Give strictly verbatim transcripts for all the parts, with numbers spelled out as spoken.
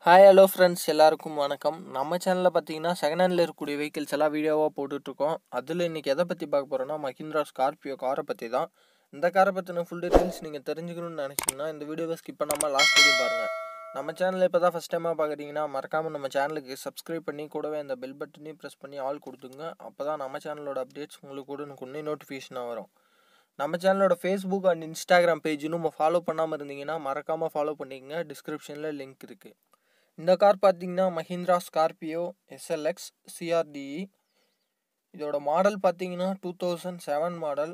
Hi hello friends, எல்லாருக்கும் வணக்கம். நம்ம சேனலில் பார்த்தீங்கன்னா செகண்ட் ஹேண்டில் இருக்கக்கூடிய வெஹிக்கிள்ஸ் எல்லாம் வீடியோவாக போட்டுட்ருக்கோம். அதில் இன்றைக்கி எதை பற்றி பார்க்க போகிறோன்னா மஹிந்திரா ஸ்கார்பியோ காரை பற்றி தான். இந்த காரை பற்றின ஃபுல் டீட்டெயில்ஸ் நீங்கள் தெரிஞ்சுக்கணும்னு நினச்சிங்கன்னா இந்த வீடியோவை ஸ்கிப் பண்ணாமல் லாஸ்ட் வரையும் பாருங்கள். நம்ம சேனலில் இப்போ தான் ஃபஸ்ட் டைமாக பார்க்குறீங்கன்னா மறக்காமல் நம்ம சேனலுக்கு சப்ஸ்கிரைப் பண்ணி கூடவே அந்த பெல் பட்டனையும் ப்ரெஸ் பண்ணி ஆல் கொடுத்துங்க. அப்போ தான் நம்ம சேனலோட அப்டேட்ஸ் உங்களுக்கு உடனுக்குடனே நோட்டிஃபிகேஷனாக வரும். நம்ம சேனலோட ஃபேஸ்புக் அண்ட் இன்ஸ்டாகிராம் பேஜ் இன்னும் ஃபாலோ பண்ணாமல் இருந்தீங்கன்னா மறக்காமல் ஃபாலோ பண்ணிக்கங்க. டிஸ்கிரிப்ஷனில் லிங்க் இருக்குது. இந்த கார் பார்த்தீங்கன்னா மஹிந்திரா ஸ்கார்பியோ எஸ்எல்எக்ஸ் சிஆர்டிஇ. இதோட மாடல் பார்த்தீங்கன்னா டூ தௌசண்ட் செவன் மாடல்.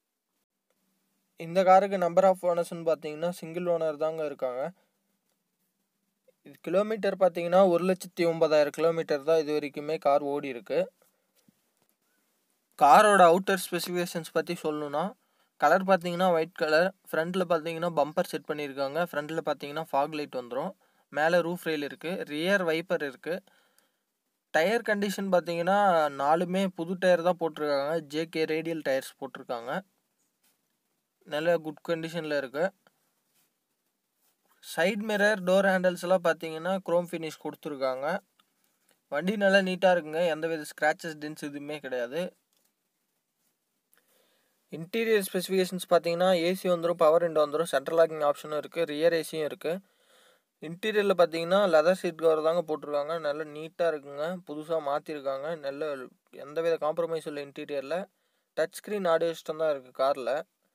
இந்த காருக்கு நம்பர் ஆஃப் ஓனர்ஸ்ன்னு பார்த்தீங்கன்னா சிங்கிள் ஓனர் தாங்க இருக்காங்க. இது கிலோமீட்டர் பார்த்தீங்கன்னா ஒரு லட்சத்தி ஒன்பதாயிரம் கிலோமீட்டர் தான் இது வரைக்குமே கார் ஓடி இருக்கு. காரோட அவுட்டர் ஸ்பெசிஃபிகேஷன்ஸ் பற்றி சொல்லணும்னா, கலர் பார்த்தீங்கன்னா ஒயிட் கலர். ஃப்ரண்ட்டில் பார்த்தீங்கன்னா பம்பர் செட் பண்ணியிருக்காங்க. ஃப்ரண்ட்டில் பார்த்தீங்கன்னா ஃபாக் லைட் வந்துடும். மேலே ரூஃப் ரெயில் இருக்குது. ரியர் வைப்பர் இருக்குது. டயர் கண்டிஷன் பார்த்தீங்கன்னா நாலுமே புது டயர் தான் போட்டிருக்காங்க. ஜேகே ரேடியல் டயர்ஸ் போட்டிருக்காங்க. நல்ல குட் கண்டிஷனில் இருக்குது. சைட் மிரர், டோர் ஹேண்டில்ஸ் எல்லாம் பார்த்தீங்கன்னா குரோம் ஃபினிஷ் கொடுத்துருக்காங்க. வண்டி நல்லா நீட்டாக இருக்குங்க. எந்தவித ஸ்க்ராச்சஸ் டென்ஸ் எதுவுமே கிடையாது. இன்டீரியர் ஸ்பெசிஃபிகேஷன்ஸ் பார்த்தீங்கன்னா ஏசி வந்துடும், பவர் விண்டோ வந்துடும், சென்ட்ரல் லாக்கிங் ஆப்ஷனும் இருக்குது, ரியர் ஏசியும் இருக்குது. இன்டீரியரில் பார்த்தீங்கன்னா லெதர் சீட் கவர் தாங்க போட்டிருக்காங்க. நல்ல நீட்டாக இருக்குங்க. புதுசாக மாற்றிருக்காங்க. நல்ல எந்தவித காம்ப்ரமைஸும் இல்லை இன்டீரியரில். டச் ஸ்க்ரீன் ஆடியோ சிஸ்டம் தான் இருக்குது காரில்.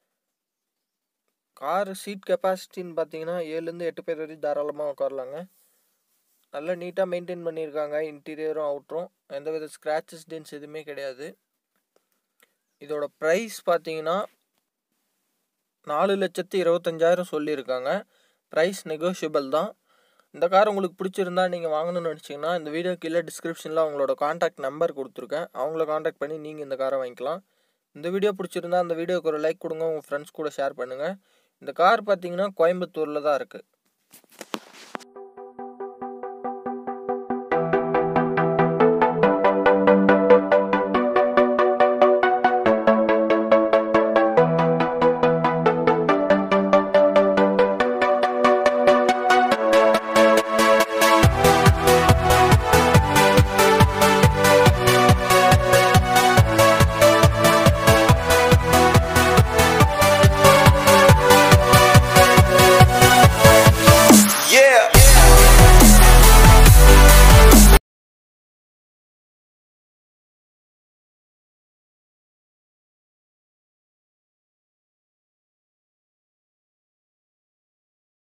கார் சீட் கெப்பாசிட்டின்னு பார்த்தீங்கன்னா ஏழுலேருந்து எட்டு பேர் வரைக்கும் தாராளமாக உட்காரலாங்க. நல்லா நீட்டாக மெயின்டைன் பண்ணியிருக்காங்க இன்டீரியரும் அவுட்டரும். எந்தவித ஸ்க்ராச்சஸ் டென்ஸ் எதுவுமே கிடையாது. இதோட ப்ரைஸ் பார்த்தீங்கன்னா நாலு லட்சத்தி இருபத்தஞ்சாயிரம் சொல்லியிருக்காங்க. ப்ரைஸ் நெகோஷியபிள் தான். இந்த கார் உங்களுக்கு பிடிச்சிருந்தா நீங்கள் வாங்கணும்னு நினச்சிங்கன்னா இந்த வீடியோ கீழே டிஸ்கிரிப்ஷனில் அவங்களோட காண்டாக்ட் நம்பர் கொடுத்துருக்கேன். அவங்கள காண்டாக்ட் பண்ணி நீங்கள் இந்த காரை வாங்கிக்கலாம். இந்த வீடியோ பிடிச்சிருந்தா அந்த வீடியோக்கு ஒரு லைக் கொடுங்க. உங்கள் ஃப்ரெண்ட்ஸ் கூட ஷேர் பண்ணுங்கள். இந்த கார் பார்த்தீங்கன்னா கோயம்புத்தூரில் தான் இருக்குது.